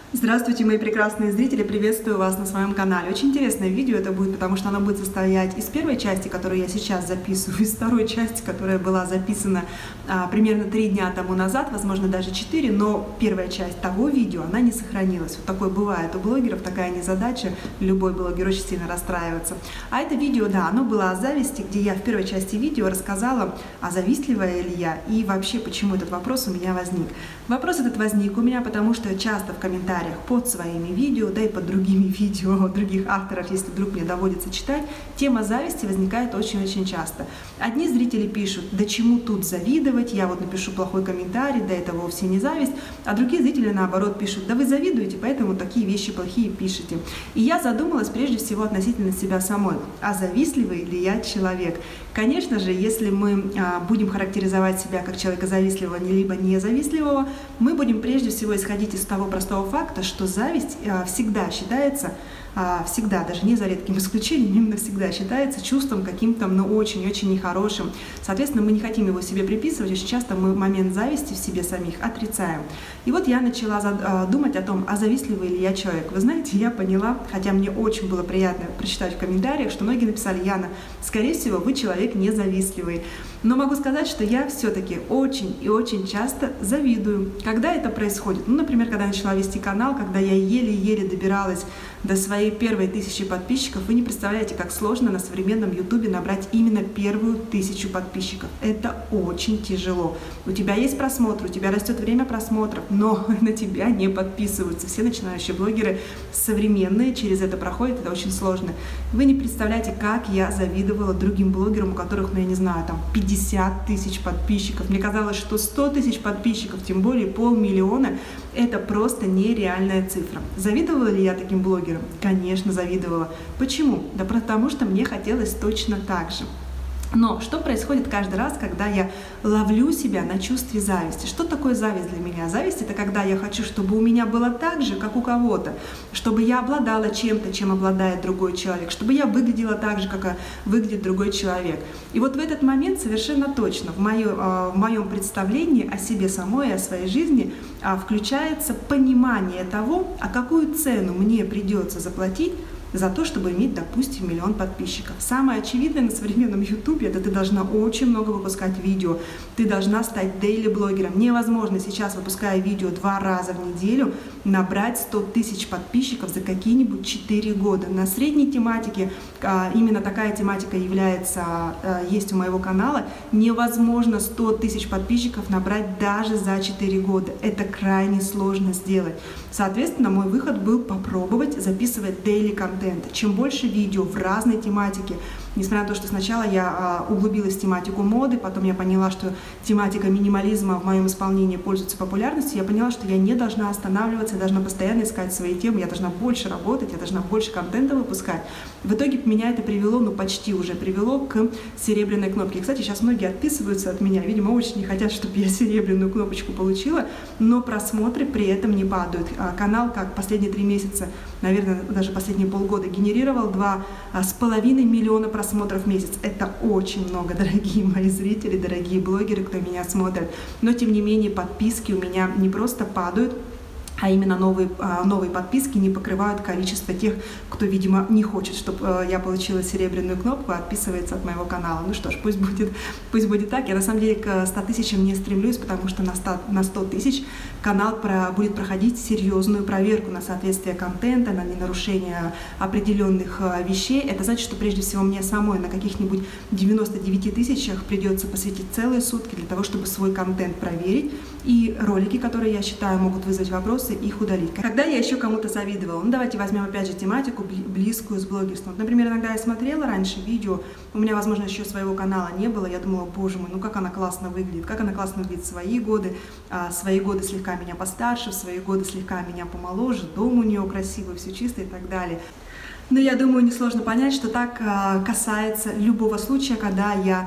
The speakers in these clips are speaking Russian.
Здравствуйте, мои прекрасные зрители! Приветствую вас на своем канале. Очень интересное видео это будет, потому что оно будет состоять из первой части, которую я сейчас записываю, из второй части, которая была записана примерно 3 дня тому назад, возможно, даже 4, но первая часть того видео, она не сохранилась. Вот такое бывает у блогеров, такая незадача, любой блогер очень сильно расстраивается. А это видео, да, оно было о зависти, где я в первой части видео рассказала, а завистливая ли я и вообще, почему этот вопрос у меня возник. Вопрос этот возник у меня, потому что часто в комментариях под своими видео, да и под другими видео других авторов, если вдруг мне доводится читать, тема зависти возникает очень-очень часто. Одни зрители пишут: да чему тут завидовать, я вот напишу плохой комментарий, да это вовсе не зависть, а другие зрители наоборот пишут: да вы завидуете, поэтому такие вещи плохие пишете. И я задумалась прежде всего относительно себя самой, а завистливый ли я человек? Конечно же, если мы будем характеризовать себя как человека завистливого либо независтливого, мы будем прежде всего исходить из того простого факта, что зависть всегда считается, всегда, даже не за редким исключением, именно всегда считается чувством каким-то, но очень-очень нехорошим. Соответственно, мы не хотим его себе приписывать, очень часто мы момент зависти в себе самих отрицаем. И вот я начала думать о том, а завистливый ли я человек. Вы знаете, я поняла, хотя мне очень было приятно прочитать в комментариях, что многие написали: Яна, скорее всего, вы человек независтливый. Но могу сказать, что я все-таки очень и очень часто завидую. Когда это происходит? Ну, например, когда я начала вести канал, когда я еле-еле добиралась до своей первой 1000 подписчиков, вы не представляете, как сложно на современном ютубе набрать именно первую 1000 подписчиков. Это очень тяжело. У тебя есть просмотр, у тебя растет время просмотров, но на тебя не подписываются. Все начинающие блогеры современные через это проходят, это очень сложно. Вы не представляете, как я завидовала другим блогерам, у которых, ну я не знаю, там 50 000 подписчиков. Мне казалось, что 100 000 подписчиков, тем более 500 000, это просто нереальная цифра. Завидовала ли я таким блогерам? Конечно, завидовала. Почему? Да потому что мне хотелось точно так же. Но что происходит каждый раз, когда я ловлю себя на чувстве зависти? Что такое зависть для меня? Зависть — это когда я хочу, чтобы у меня было так же, как у кого-то, чтобы я обладала чем-то, чем обладает другой человек, чтобы я выглядела так же, как выглядит другой человек. И вот в этот момент совершенно точно в моем представлении о себе самой и о своей жизни включается понимание того, а какую цену мне придется заплатить за то, чтобы иметь, допустим, 1 000 000 подписчиков. Самое очевидное на современном ютубе — это ты должна очень много выпускать видео, ты должна стать дейли-блогером. Невозможно сейчас, выпуская видео 2 раза в неделю, набрать 100 000 подписчиков за какие-нибудь 4 года. На средней тематике, именно такая тематика есть у моего канала, невозможно 100 000 подписчиков набрать даже за 4 года. Это крайне сложно сделать. Соответственно, мой выход был попробовать записывать дейли-контент. Чем больше видео в разной тематике, несмотря на то, что сначала я углубилась в тематику моды, потом я поняла, что тематика минимализма в моем исполнении пользуется популярностью, я поняла, что я не должна останавливаться, я должна постоянно искать свои темы, я должна больше работать, я должна больше контента выпускать. В итоге меня это привело, ну почти уже привело к серебряной кнопке. И, кстати, сейчас многие отписываются от меня, видимо, очень не хотят, чтобы я серебряную кнопочку получила, но просмотры при этом не падают. Канал, как последние 3 месяца, наверное, даже последние полгода, генерировал 2,5 миллиона просмотров в месяц. Это очень много, дорогие мои зрители, дорогие блогеры, кто меня смотрит. Но, тем не менее, подписки у меня не просто падают, а именно новые подписки не покрывают количество тех, кто, видимо, не хочет, чтобы я получила серебряную кнопку, отписывается от моего канала. Ну что ж, пусть будет так. Я на самом деле к 100 000 не стремлюсь, потому что на 100 000 канал будет проходить серьезную проверку на соответствие контента, на ненарушение определенных вещей. Это значит, что прежде всего мне самой на каких-нибудь 99 000 придется посвятить целые сутки для того, чтобы свой контент проверить, и ролики, которые я считаю могут вызвать вопросы, их удалить. Когда я еще кому-то завидовала? Ну, давайте возьмем опять же тематику, близкую с блогерством. Например, иногда я смотрела раньше видео, у меня, возможно, еще своего канала не было, я думала: боже мой, ну как она классно выглядит, в свои годы слегка меня постарше, в свои годы слегка меня помоложе, дом у нее красивый, все чисто и так далее. Но я думаю, несложно понять, что так касается любого случая, когда я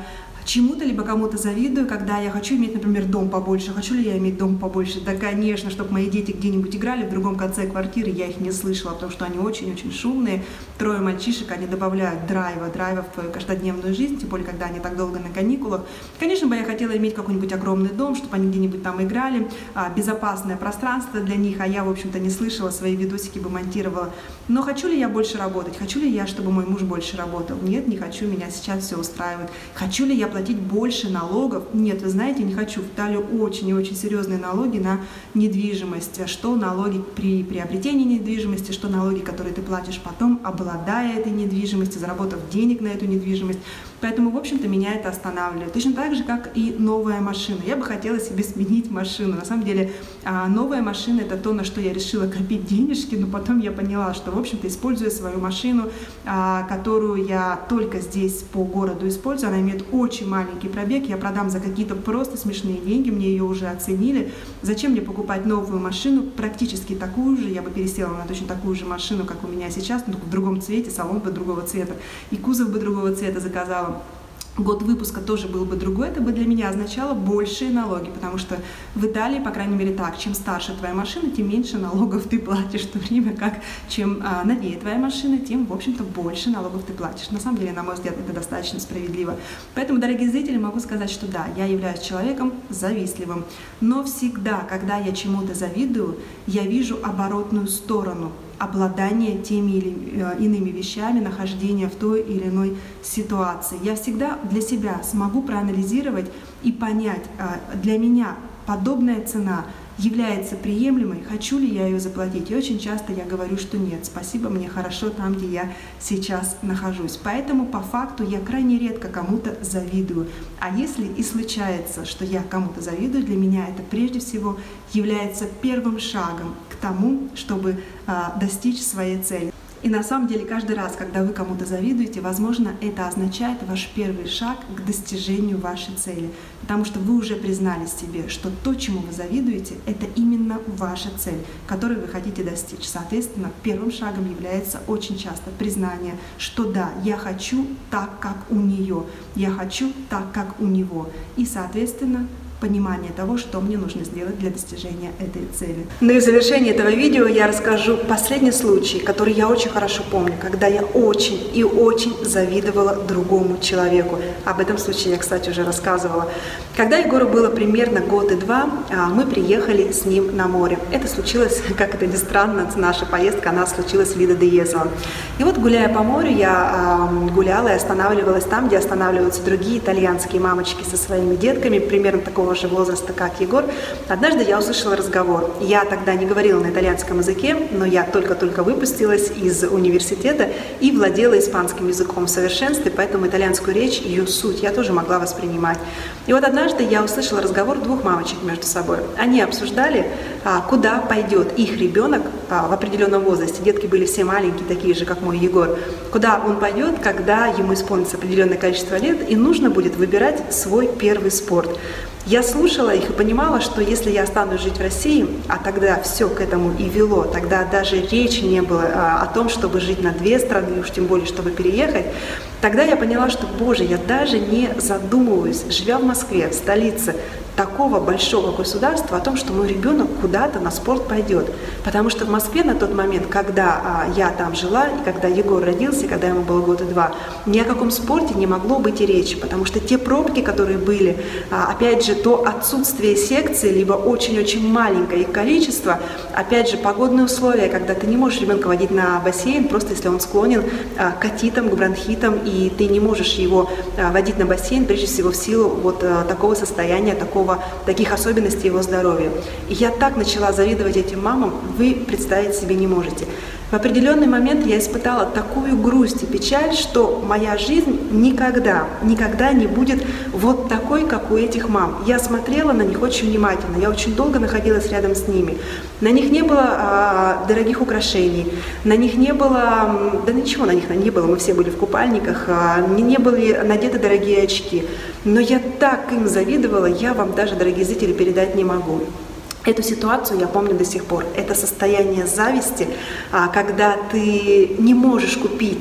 чему-то либо кому-то завидую, когда я хочу иметь, например, дом побольше. Хочу ли я иметь дом побольше? Да, конечно, чтобы мои дети где-нибудь играли в другом конце квартиры, я их не слышала, потому что они очень-очень шумные. 3 мальчишек, они добавляют драйва в твою каждодневную жизнь, тем более, когда они так долго на каникулах. Конечно бы я хотела иметь какой-нибудь огромный дом, чтобы они где-нибудь там играли, безопасное пространство для них, а я, в общем-то, не слышала, свои видосики бы монтировала. Но хочу ли я больше работать? Хочу ли я, чтобы мой муж больше работал? Нет, не хочу, меня сейчас все устраивает. Хочу ли я платить больше налогов? Нет, вы знаете, не хочу. В Италии очень и очень серьезные налоги на недвижимость. Что налоги при приобретении недвижимости, что налоги, которые ты платишь потом, обладая этой недвижимостью, заработав денег на эту недвижимость. Поэтому, в общем-то, меня это останавливает. Точно так же, как и новая машина. Я бы хотела себе сменить машину. На самом деле, новая машина – это то, на что я решила копить денежки, но потом я поняла, что, в общем-то, используя свою машину, которую я только здесь по городу использую, она имеет очень маленький пробег, я продам за какие-то просто смешные деньги, мне ее уже оценили. Зачем мне покупать новую машину, практически такую же, я бы пересела на точно такую же машину, как у меня сейчас, но в другом цвете, салон бы другого цвета, и кузов бы другого цвета заказала. Год выпуска тоже был бы другой, это бы для меня означало большие налоги, потому что в Италии, по крайней мере так, чем старше твоя машина, тем меньше налогов ты платишь, в то время как чем новее твоя машина, тем, в общем-то, больше налогов ты платишь. На самом деле, на мой взгляд, это достаточно справедливо. Поэтому, дорогие зрители, могу сказать, что да, я являюсь человеком завистливым, но всегда, когда я чему-то завидую, я вижу оборотную сторону. Обладание теми или иными вещами, нахождение в той или иной ситуации. Я всегда для себя смогу проанализировать и понять, для меня подобная цена является приемлемой, хочу ли я ее заплатить. И очень часто я говорю, что нет, спасибо, мне хорошо там, где я сейчас нахожусь. Поэтому по факту я крайне редко кому-то завидую. А если и случается, что я кому-то завидую, для меня это прежде всего является первым шагом к тому, чтобы достичь своей цели. И на самом деле каждый раз, когда вы кому-то завидуете, возможно, это означает ваш первый шаг к достижению вашей цели. Потому что вы уже признали себе, что то, чему вы завидуете, это именно ваша цель, которую вы хотите достичь. Соответственно, первым шагом является очень часто признание, что да, я хочу так, как у нее, я хочу так, как у него. И, соответственно, понимание того, что мне нужно сделать для достижения этой цели. Ну и в завершении этого видео я расскажу последний случай, который я очень хорошо помню, когда я очень и очень завидовала другому человеку. Об этом случае я, кстати, уже рассказывала. Когда Егору было примерно год и 2, мы приехали с ним на море. Это случилось, как это ни странно, наша поездка, она случилась в Лидо-де-Езеро. И вот, гуляя по морю, я гуляла и останавливалась там, где останавливаются другие итальянские мамочки со своими детками, примерно такого же возраста, как Егор. Однажды я услышала разговор. Я тогда не говорила на итальянском языке, но я только-только выпустилась из университета и владела испанским языком в совершенстве, поэтому итальянскую речь, ее суть я тоже могла воспринимать. И вот однажды я услышала разговор 2 мамочек между собой. Они обсуждали, куда пойдет их ребенок в определенном возрасте. Детки были все маленькие, такие же, как мой Егор. Куда он пойдет, когда ему исполнится определенное количество лет, и нужно будет выбирать свой первый спорт. Я слушала их и понимала, что если я останусь жить в России, а тогда все к этому и вело, тогда даже речи не было о том, чтобы жить на 2 страны, уж тем более, чтобы переехать, тогда я поняла, что, боже, я даже не задумываюсь, живя в Москве, в столице такого большого государства, о том, что мой ребенок куда-то на спорт пойдет. Потому что в Москве на тот момент, когда я там жила, и когда Егор родился, когда ему было год и 2, ни о каком спорте не могло быть и речи, потому что те пробки, которые были, опять же, то отсутствие секций, либо очень-очень маленькое их количество, опять же, погодные условия, когда ты не можешь ребенка водить на бассейн, просто если он склонен к отитам, к бронхитам, и ты не можешь его водить на бассейн, прежде всего в силу вот такого состояния, таких особенностей его здоровья. И я так начала завидовать этим мамам, вы представить себе не можете. В определенный момент я испытала такую грусть и печаль, что моя жизнь никогда не будет вот такой, как у этих мам. Я смотрела на них очень внимательно, я очень долго находилась рядом с ними. На них не было дорогих украшений, на них не было, да ничего на них не было, мы все были в купальниках, не были надеты дорогие очки. Но я так им завидовала, я вам даже, дорогие зрители, передать не могу. Эту ситуацию я помню до сих пор. Это состояние зависти, когда ты не можешь купить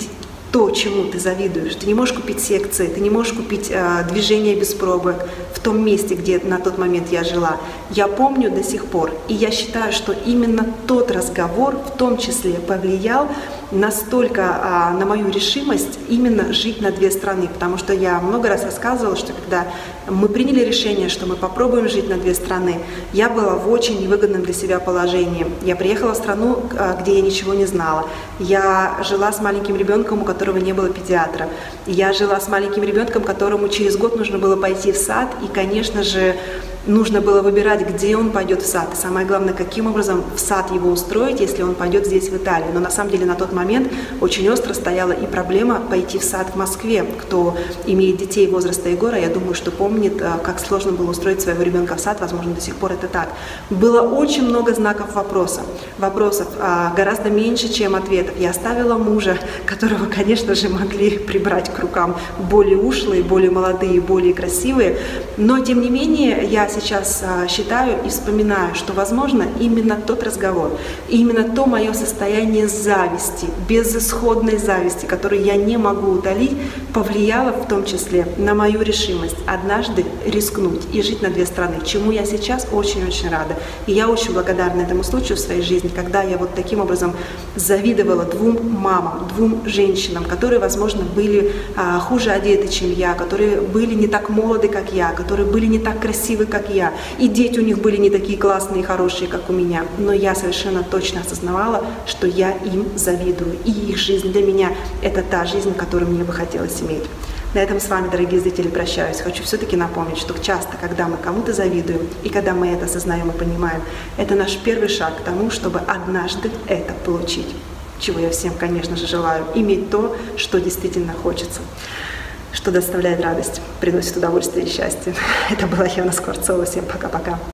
то, чему ты завидуешь. Ты не можешь купить секции, ты не можешь купить движение без пробок в том месте, где на тот момент я жила. Я помню до сих пор. И я считаю, что именно тот разговор в том числе повлиял настолько на мою решимость именно жить на две страны. Потому что я много раз рассказывала, что когда мы приняли решение, что мы попробуем жить на две страны, я была в очень невыгодном для себя положении. Я приехала в страну, где я ничего не знала. Я жила с маленьким ребенком, у которого не было педиатра. Я жила с маленьким ребенком, которому через год нужно было пойти в сад. И, конечно же, нужно было выбирать, где он пойдет в сад. И самое главное, каким образом в сад его устроить, если он пойдет здесь, в Италии. Но на самом деле на тот момент очень остро стояла и проблема пойти в сад в Москве. Кто имеет детей возраста Егора, я думаю, что помнит, как сложно было устроить своего ребенка в сад. Возможно, до сих пор это так. Было очень много знаков вопросов. Вопросов гораздо меньше, чем ответов. Я оставила мужа, которого, конечно же, могли прибрать к рукам более ушлые, более молодые, более красивые. Но, тем не менее, я сейчас считаю и вспоминаю, что, возможно, именно тот разговор, именно то мое состояние зависти, безысходной зависти, которую я не могу утолить, повлияло в том числе на мою решимость однажды рискнуть и жить на две страны, чему я сейчас очень-очень рада. И я очень благодарна этому случаю в своей жизни, когда я вот таким образом завидовала двум мамам, двум женщинам, которые, возможно, были хуже одеты, чем я, которые были не так молоды, как я, которые были не так красивы, как я, и дети у них были не такие классные и хорошие, как у меня, но я совершенно точно осознавала, что я им завидую, и их жизнь для меня – это та жизнь, которую мне бы хотелось иметь. На этом с вами, дорогие зрители, прощаюсь. Хочу все-таки напомнить, что часто, когда мы кому-то завидуем, и когда мы это осознаем и понимаем, это наш первый шаг к тому, чтобы однажды это получить. Чего я всем, конечно же, желаю. Иметь то, что действительно хочется, что доставляет радость, приносит удовольствие и счастье. Это была Яна Скворцова. Всем пока-пока.